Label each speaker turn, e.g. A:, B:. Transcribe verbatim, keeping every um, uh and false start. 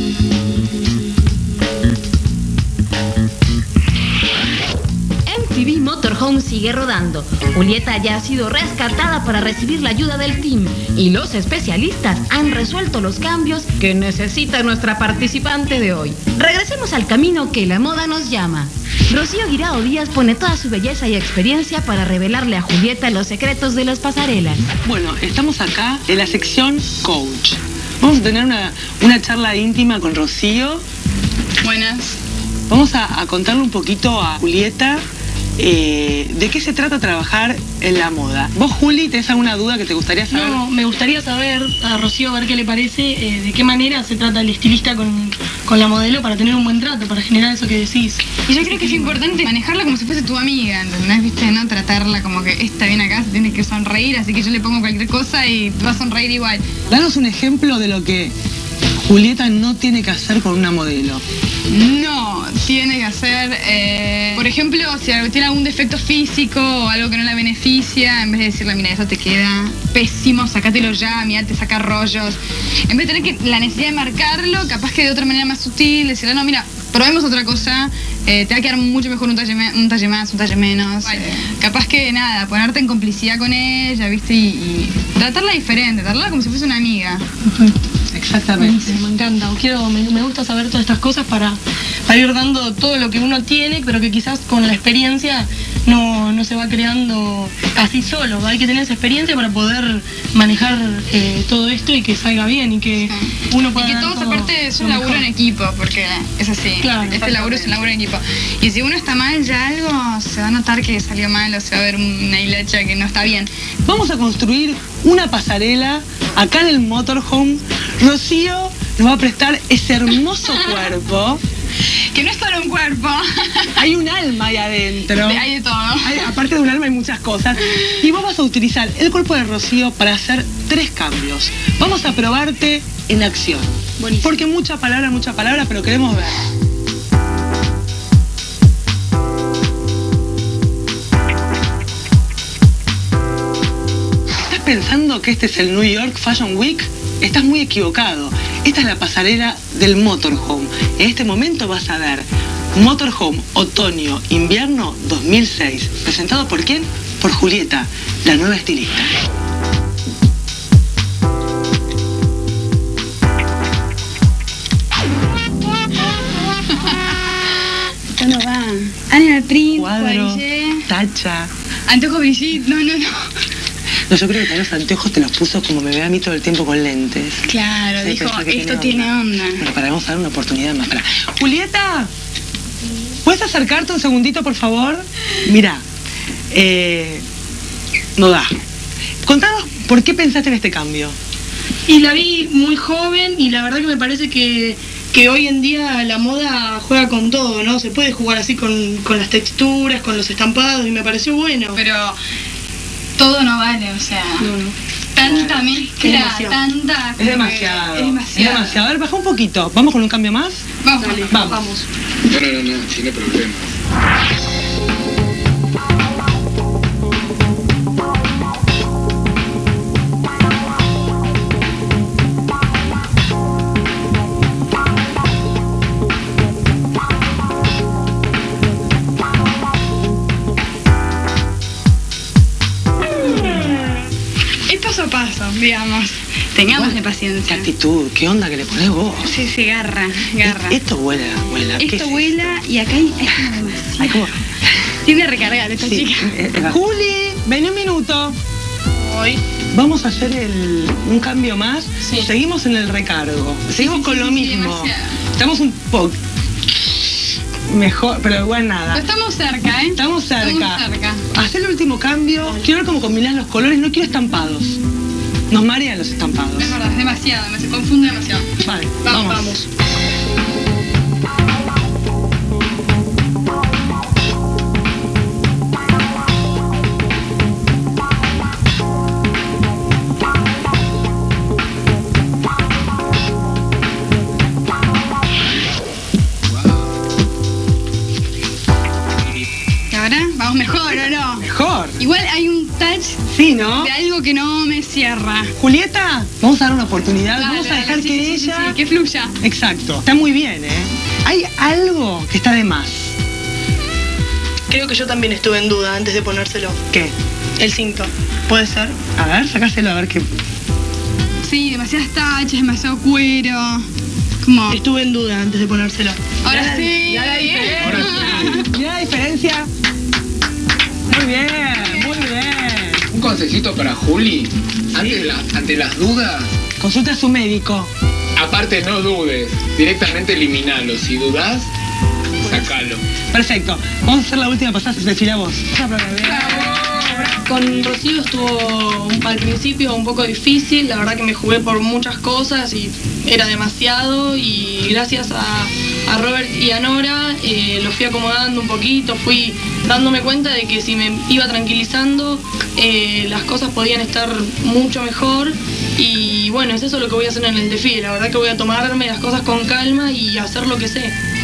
A: M T V Motorhome sigue rodando. Julieta ya ha sido rescatada para recibir la ayuda del team y los especialistas han resuelto los cambios que necesita nuestra participante de hoy. Regresemos al camino que la moda nos llama. Rocío Guirao Díaz pone toda su belleza y experiencia para revelarle a Julieta los secretos de las pasarelas.
B: Bueno, estamos acá en la sección Coach. Vamos a tener una, una charla íntima con Rocío.
C: Buenas.
B: Vamos a, a contarle un poquito a Julieta eh, de qué se trata trabajar en la moda. ¿Vos, Juli, tenés alguna duda que te gustaría saber?
D: No, me gustaría saber, a Rocío, a ver qué le parece, eh, de qué manera se trata el estilista con, con la modelo para tener un buen trato, para generar eso que decís.
C: Y yo creo que es importante manejarla como si fuese tu amiga, ¿entendés? ¿Viste? No tratarla como que esta viene acá, se tiene que sonreír, así que yo le pongo cualquier cosa y va a sonreír igual.
B: Danos un ejemplo de lo que Julieta no tiene que hacer con una modelo.
C: No, tiene que hacer, eh, por ejemplo, si tiene algún defecto físico o algo que no la beneficia, en vez de decirle, mira, eso te queda pésimo, sacátelo ya, mira, te saca rollos. En vez de tener que, la necesidad de marcarlo, capaz que de otra manera más sutil, decirle, no, mira, probemos otra cosa, eh, te va a quedar mucho mejor un talle, un talle más, un talle menos. Vale. Capaz que nada, ponerte en complicidad con ella, ¿viste? Y, y tratarla diferente, tratarla como si fuese una amiga.
B: Exactamente.
D: Sí, me encanta. Quiero, me, me gusta saber todas estas cosas para, para ir dando todo lo que uno tiene, pero que quizás con la experiencia no, no se va creando así solo. Hay que tener esa experiencia para poder manejar eh, todo esto y que salga bien y que sí. uno pueda.
C: Y que todos aparte es un laburo en equipo, porque es así. Claro, este laburo es un laburo en equipo. Y si uno está mal ya algo, se va a notar que salió mal o se va a ver una hilacha que no está bien.
B: Vamos a construir una pasarela acá en el Motorhome. Rocío nos va a prestar ese hermoso cuerpo.
C: Que no es solo un cuerpo.
B: Hay un alma ahí adentro.
C: Hay de todo.
B: Hay, aparte de un alma hay muchas cosas. Y vos vas a utilizar el cuerpo de Rocío para hacer tres cambios. Vamos a probarte en acción. Buenísimo. Porque mucha palabra, mucha palabra, pero queremos ver. ¿Estás pensando que este es el New York Fashion Week? Estás muy equivocado. Esta es la pasarela del Motorhome. En este momento vas a ver Motorhome Otoño-Invierno dos mil seis. ¿Presentado por quién? Por Julieta, la nueva estilista.
C: Esto no va. Animal print,
B: Cuadro,
C: cuadrillé,
B: tacha.
C: anteojos Brigitte, no, no, no.
B: No, yo creo que para los anteojos te los puso como me ve a mí todo el tiempo con lentes.
C: Claro,
B: Sí,
C: dijo,
B: pensó que
C: esto tiene onda.
B: Bueno, para, vamos a dar una oportunidad más. Para. Julieta, ¿puedes acercarte un segundito, por favor? Mira, eh, no da. Contanos por qué pensaste en este cambio.
D: Y la vi muy joven y la verdad que me parece que, que hoy en día la moda juega con todo, ¿no? Se puede jugar así con, con las texturas, con los estampados y me pareció bueno.
C: Pero todo no vale, o sea,
D: No, no.
C: tanta mezcla,
D: demasiado.
C: tanta...
B: Es demasiado.
C: Es demasiado.
B: Es demasiado. A ver, baja un poquito. ¿Vamos con un cambio más?
C: Vamos,
D: Dale,
B: Vamos.
D: vamos.
E: No, no, no, no, tiene problemas.
C: es paso a paso, digamos. Tengamos de
B: Qué
C: paciencia.
B: actitud, qué onda que le pones vos.
C: Sí, sí, garra, garra.
B: Esto vuela, vuela. ¿Qué es
C: Esto
B: esto?
C: vuela y acá hay, hay como demasiado.
B: Ay, ¿cómo?
C: Tiene que recargar esta
B: Sí,
C: chica.
B: eh, eh, Juli, ven un minuto.
D: Hoy.
B: Vamos a hacer el, un cambio más.
D: Sí.
B: Seguimos en el recargo. Seguimos
C: sí,
B: con
C: sí,
B: lo
C: sí,
B: mismo.
C: demasiado.
B: Estamos un poco mejor, pero igual
C: Pero
B: nada.
C: estamos cerca, ¿eh?
B: Estamos cerca.
C: Estamos cerca.
B: Hacé el último cambio. Quiero ver cómo combinás los colores. No quiero estampados. Nos marean los estampados.
C: Es verdad, es demasiado, me se confunde demasiado.
B: Vale,
D: Vamos,
B: vamos.
D: vamos.
C: ¿Y ahora? ¿Vamos mejor o no?
B: Mejor. mejor.
C: Igual hay un touch
B: Sí, ¿no?
C: de algo que no me cierra.
B: Julieta, vamos a dar una oportunidad,
C: Dale,
B: vamos a
C: dale,
B: dejar
C: sí,
B: que
C: sí, sí,
B: ella...
C: sí, sí, que fluya.
B: Exacto, está muy bien, ¿eh? Hay algo que está de más.
D: Creo que yo también estuve en duda antes de ponérselo.
B: ¿Qué?
D: El cinto. ¿Puede ser?
B: A ver, sacáselo a ver qué...
C: Sí, demasiadas tachas, demasiado cuero. Como...
D: Estuve en duda antes de ponérselo.
C: Ahora sí.
B: Ya la
C: bien.
B: diferencia. Mira la diferencia. Muy bien, muy bien.
E: Un consejito para Juli. Ante, la- ante las dudas,
B: Consulta a su médico.
E: aparte no dudes. Directamente eliminalo. Si dudás, sacalo.
B: Perfecto. Vamos a hacer la última pasada, Cecilia, vos.
D: Con Rocío estuvo un- al principio un poco difícil, la verdad que me jugué por muchas cosas y era demasiado y gracias a, a Robert y a Nora eh, lo fui acomodando un poquito, fui dándome cuenta de que si me iba tranquilizando eh, las cosas podían estar mucho mejor y bueno, es eso lo que voy a hacer en el desfile, la verdad que voy a tomarme las cosas con calma y hacer lo que sé.